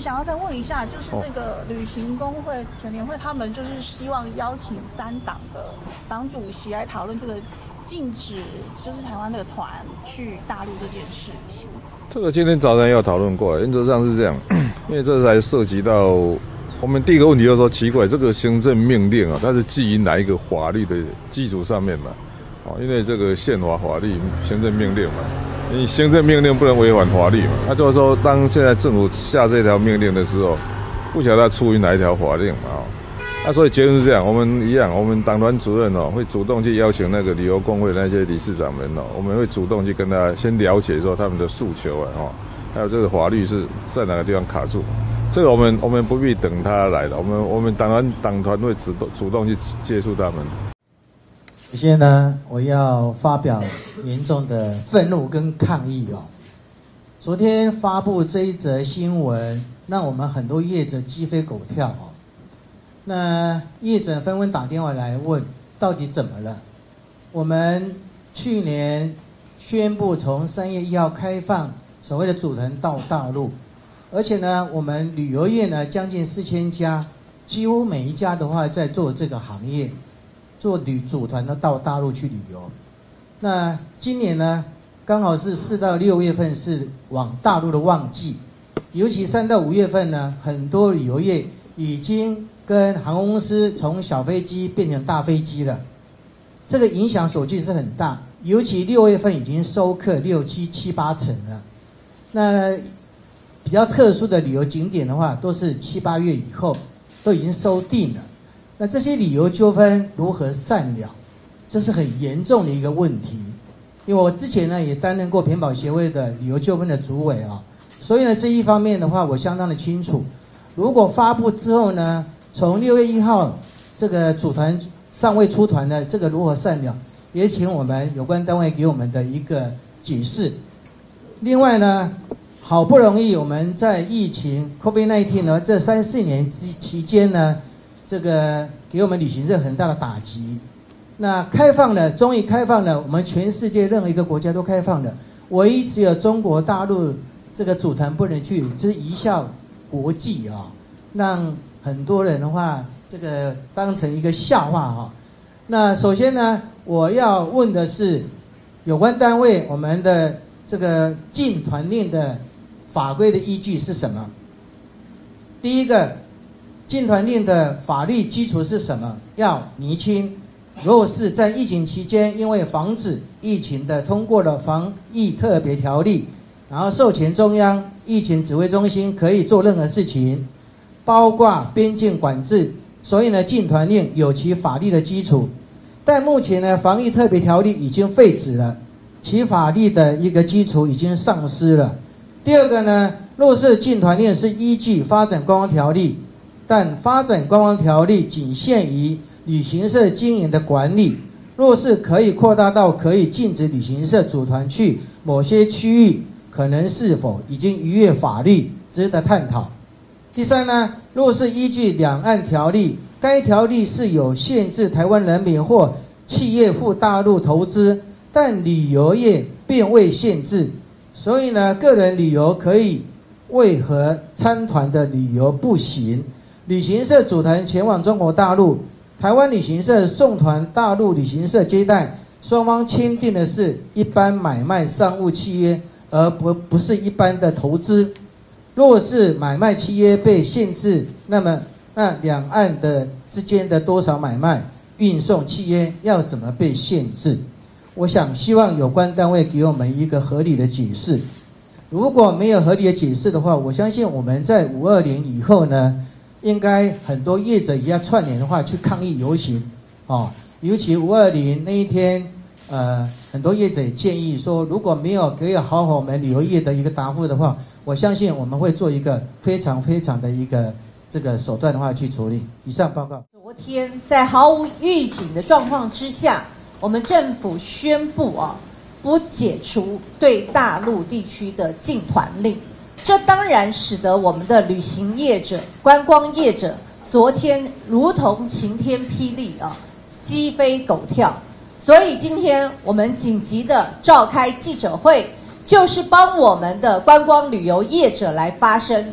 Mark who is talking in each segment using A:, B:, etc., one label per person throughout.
A: 想要再问一下，就是这个旅行工会全联会，他们就是希望邀请3党的党主席来讨论这个禁止就是台湾的团去大陆这件事情。
B: 这个今天早上要讨论过，原则上是这样，因为这才涉及到我们第一个问题，就是说奇怪，这个行政命令啊，它是基于哪一个法律的基础上面嘛？因为这个宪法法律、行政命令嘛，你行政命令不能违反法律嘛。那就是说，当现在政府下这条命令的时候，不晓得它出于哪一条法令嘛。那所以结论是这样，我们一样，我们党团主任会主动去邀请那个旅游工会那些理事长们我们会主动去跟他先了解说他们的诉求还有这个法律是在哪个地方卡住。这个我们不必等他来的，我们党团会主动去接触他们。
C: 首先呢，我要发表严重的愤怒跟抗议昨天发布这一则新闻，让我们很多业者鸡飞狗跳那业者纷纷打电话来问，到底怎么了？我们去年宣布从3月1号开放所谓的组团到大陆，而且呢，我们旅游业呢将近4000家，几乎每一家的话在做这个行业。做组团的到大陆去旅游，那今年呢，刚好是4到6月份是往大陆的旺季，尤其3到5月份呢，很多旅游业已经跟航空公司从小飞机变成大飞机了，这个影响所具是很大，尤其6月份已经收客6、7、7、8成了。那比较特殊的旅游景点的话，都是7、8月以后都已经收定了。那这些旅游纠纷如何善了？这是很严重的一个问题。因为我之前呢也担任过偏保协会的旅游纠纷的主委所以呢这一方面的话我相当的清楚。如果发布之后呢，从6月1号这个组团尚未出团的这个如何善了，也请我们有关单位给我们的一个解释。另外呢，好不容易我们在疫情 COVID-19 呢这3、4年期间呢，这个给我们旅行社很大的打击。那开放了，终于开放了，我们全世界任何一个国家都开放了，唯一只有中国大陆这个组团不能去，就是贻笑国际让很多人的话这个当成一个笑话那首先呢，我要问的是有关单位，我们的这个禁团令的法规的依据是什么？第一个，禁团令的法律基础是什么？要厘清。如果是在疫情期间，因为防止疫情的通过了防疫特别条例，然后授权中央疫情指挥中心可以做任何事情，包括边境管制，所以呢，禁团令有其法律的基础。但目前呢，防疫特别条例已经废止了，其法律的一个基础已经丧失了。第二个呢，若是禁团令是依据发展观光条例，但发展观光条例仅限于旅行社经营的管理，若是可以扩大到可以禁止旅行社组团去某些区域，可能是否已经逾越法律，值得探讨。第三呢，若是依据两岸条例，该条例是有限制台湾人民或企业赴大陆投资，但旅游业并未限制，所以呢，个人旅游可以，为何参团的旅游不行？旅行社组团前往中国大陆，台湾旅行社送团大陆旅行社接待，双方签订的是一般买卖商务契约，而不是一般的投资。若是买卖契约被限制，那两岸的之间的多少买卖运送契约要怎么被限制？我想希望有关单位给我们一个合理的解释。如果没有合理的解释的话，我相信我们在520以后呢，应该很多业者也要串联的话去抗议游行尤其520那一天很多业者也建议说，如果没有给好我们旅游业的一个答复的话，我相信我们会做一个非常的一个这个手段的话去处理。以上报告。
D: 昨天在毫无预警的状况之下，我们政府宣布不解除对大陆地区的禁团令，这当然使得我们的旅行业者、观光业者昨天如同晴天霹雳鸡飞狗跳。所以今天我们紧急的召开记者会，就是帮我们的观光旅游业者来发声。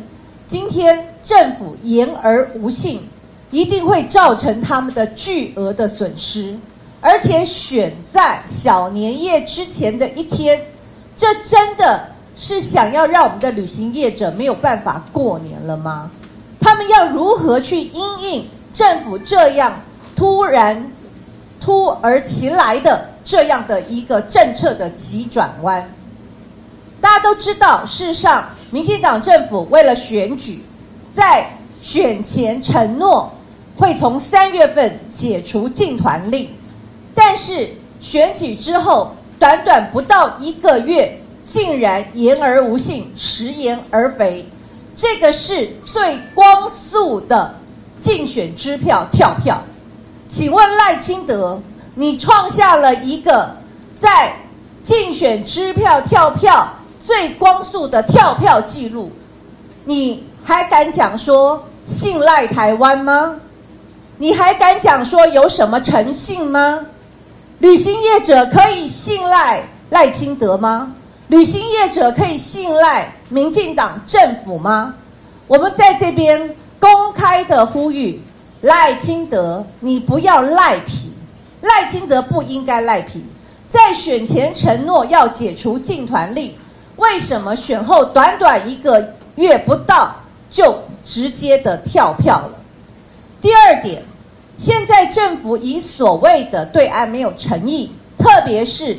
D: 今天政府言而无信，一定会造成他们的巨额的损失，而且选在小年夜之前的一天，这真的是想要让我们的旅行业者没有办法过年了吗？他们要如何去因应政府这样突而其来的这样的一个政策的急转弯？大家都知道，事实上民进党政府为了选举，在选前承诺会从3月份解除禁团令，但是选举之后短短不到1个月，竟然言而无信，食言而肥。这个是最光速的竞选支票跳票。请问赖清德，你创下了一个在竞选支票跳票最光速的跳票记录，你还敢讲说信赖台湾吗？你还敢讲说有什么诚信吗？旅行业者可以信赖赖清德吗？旅行业者可以信赖民进党政府吗？我们在这边公开的呼吁赖清德，你不要赖皮，赖清德不应该赖皮，在选前承诺要解除禁团令，为什么选后短短1个月不到就直接的跳票了？第二点，现在政府以所谓的对岸没有诚意，特别是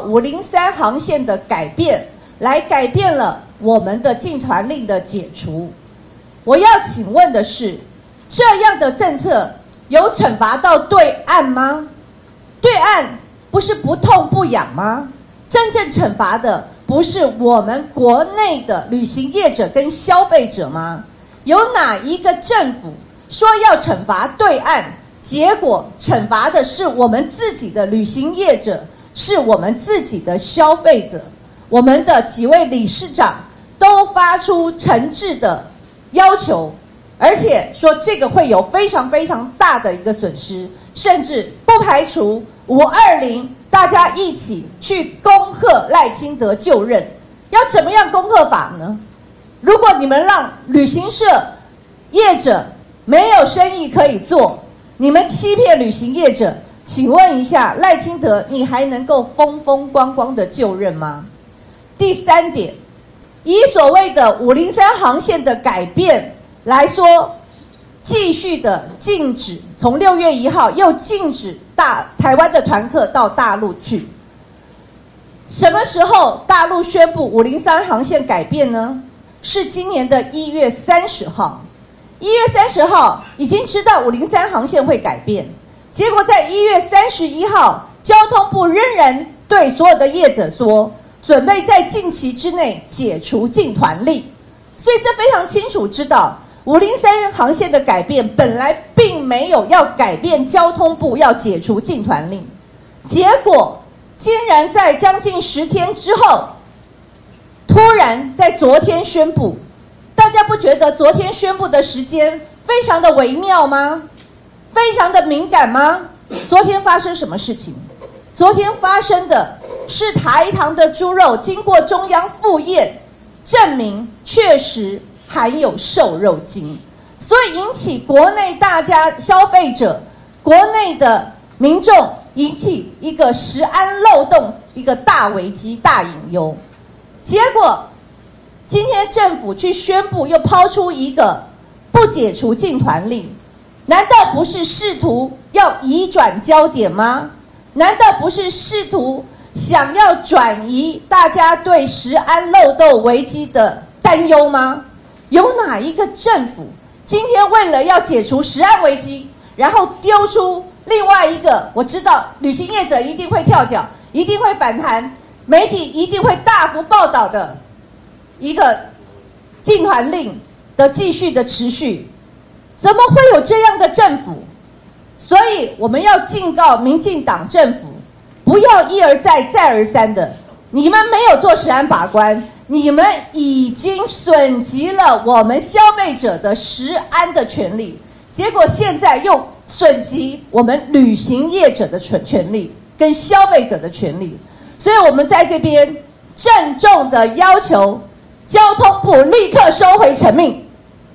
D: 503航线的改变，来改变了我们的禁团令的解除。我要请问的是，这样的政策有惩罚到对岸吗？对岸不是不痛不痒吗？真正惩罚的不是我们国内的旅行业者跟消费者吗？有哪一个政府说要惩罚对岸，结果惩罚的是我们自己的旅行业者，是我们自己的消费者？我们的几位理事长都发出诚挚的要求，而且说这个会有非常非常大的一个损失，甚至不排除520大家一起去恭贺赖清德就任。要怎么样恭贺法呢？如果你们让旅行社业者没有生意可以做，你们欺骗旅行业者，请问一下赖清德，你还能够风风光光的就任吗？第三点，以所谓的503航线的改变来说，继续的禁止，从6月1号又禁止台湾的团客到大陆去。什么时候大陆宣布503航线改变呢？是今年的1月30号。1月30号已经知道503航线会改变，结果在1月31号，交通部仍然对所有的业者说，准备在近期之内解除禁团令。所以这非常清楚知道503航线的改变本来并没有要改变交通部要解除禁团令，结果竟然在将近10天之后，突然在昨天宣布。大家不觉得昨天宣布的时间非常的微妙吗？非常的敏感吗？昨天发生什么事情？昨天发生的是台糖的猪肉经过中央复验，证明确实含有瘦肉精，所以引起国内大家消费者、国内的民众引起一个食安漏洞，一个大危机、大隐忧。结果今天政府去宣布，又抛出一个不解除禁团令，难道不是试图要移转焦点吗？难道不是试图想要转移大家对食安漏洞危机的担忧吗？有哪一个政府今天为了要解除食安危机，然后丢出另外一个，我知道旅行业者一定会跳脚，一定会反弹，媒体一定会大幅报道的一个禁团令的继续的持续，怎么会有这样的政府？所以我们要警告民进党政府，不要一而再再而三的，你们没有做食安把关，你们已经损及了我们消费者的食安的权利，结果现在又损及我们旅行业者的权利跟消费者的权利。所以我们在这边郑重的要求交通部立刻收回成命，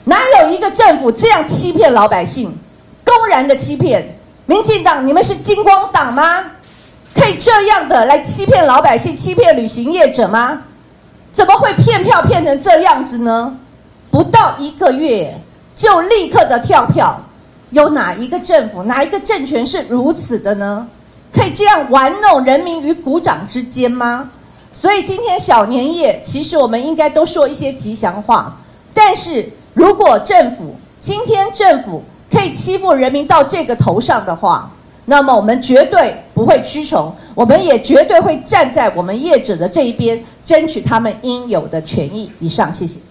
D: 哪有一个政府这样欺骗老百姓，公然的欺骗？民进党，你们是金光党吗？可以这样的来欺骗老百姓、欺骗旅行业者吗？怎么会骗票骗成这样子呢？不到1个月就立刻的跳票，有哪一个政府、哪一个政权是如此的呢？可以这样玩弄人民于股掌之间吗？所以今天小年夜，其实我们应该都说一些吉祥话。但是如果今天政府可以欺负人民到这个头上的话，那么我们绝对不会屈从，我们也绝对会站在我们业者的这一边，争取他们应有的权益。以上，谢谢。